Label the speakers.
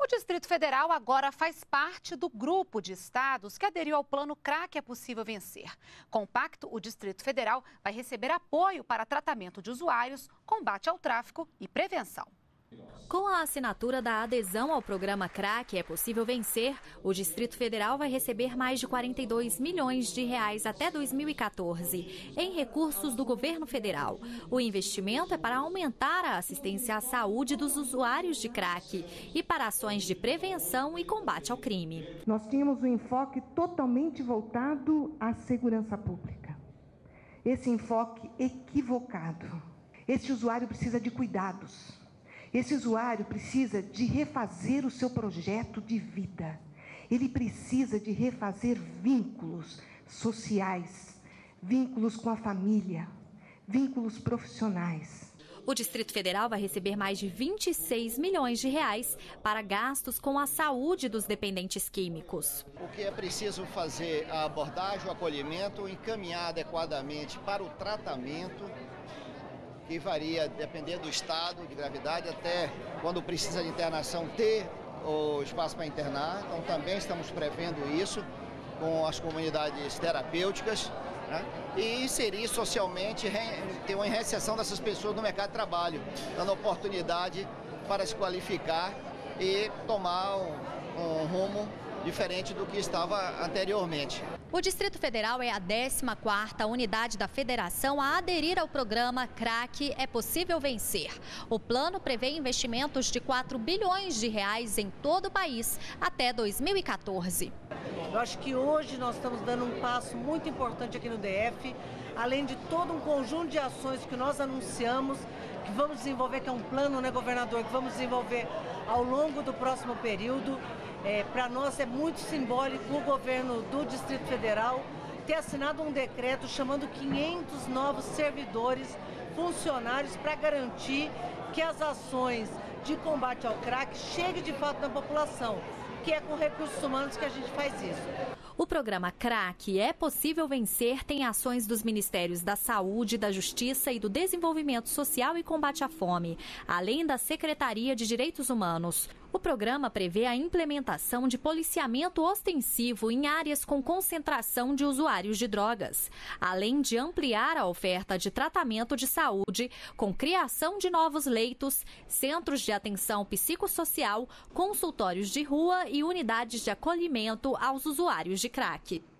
Speaker 1: O Distrito Federal agora faz parte do grupo de estados que aderiu ao plano Crack é Possível Vencer. Com o pacto, o Distrito Federal vai receber apoio para tratamento de usuários, combate ao tráfico e prevenção.
Speaker 2: Com a assinatura da adesão ao programa Crack é Possível Vencer, o Distrito Federal vai receber mais de 42 milhões de reais até 2014 em recursos do governo federal. O investimento é para aumentar a assistência à saúde dos usuários de crack e para ações de prevenção e combate ao crime.
Speaker 3: Nós tínhamos um enfoque totalmente voltado à segurança pública. Esse enfoque equivocado. Esse usuário precisa de cuidados. Esse usuário precisa de refazer o seu projeto de vida. Ele precisa de refazer vínculos sociais, vínculos com a família, vínculos profissionais.
Speaker 2: O Distrito Federal vai receber mais de 26 milhões de reais para gastos com a saúde dos dependentes químicos.
Speaker 4: O que é preciso fazer a abordagem, o acolhimento, encaminhar adequadamente para o tratamento, que varia dependendo do estado de gravidade, até quando precisa de internação ter o espaço para internar. Então também estamos prevendo isso com as comunidades terapêuticas, né? E inserir socialmente, ter uma reinserção dessas pessoas no mercado de trabalho, dando oportunidade para se qualificar e tomar um rumo diferente do que estava anteriormente.
Speaker 2: O Distrito Federal é a 14ª unidade da federação a aderir ao programa Crack é Possível Vencer. O plano prevê investimentos de 4 bilhões de reais em todo o país até 2014.
Speaker 5: Eu acho que hoje nós estamos dando um passo muito importante aqui no DF, além de todo um conjunto de ações que nós anunciamos, que vamos desenvolver, que é um plano, né, governador, que vamos desenvolver ao longo do próximo período. Para nós é muito simbólico o governo do Distrito Federal ter assinado um decreto chamando 500 novos servidores, funcionários, para garantir que as ações de combate ao crack cheguem de fato na população, que é com recursos humanos que a gente faz isso.
Speaker 2: O programa Crack é Possível Vencer tem ações dos Ministérios da Saúde, da Justiça e do Desenvolvimento Social e Combate à Fome, além da Secretaria de Direitos Humanos. O programa prevê a implementação de policiamento ostensivo em áreas com concentração de usuários de drogas, além de ampliar a oferta de tratamento de saúde, com criação de novos leitos, centros de atenção psicossocial, consultórios de rua e unidades de acolhimento aos usuários de crack.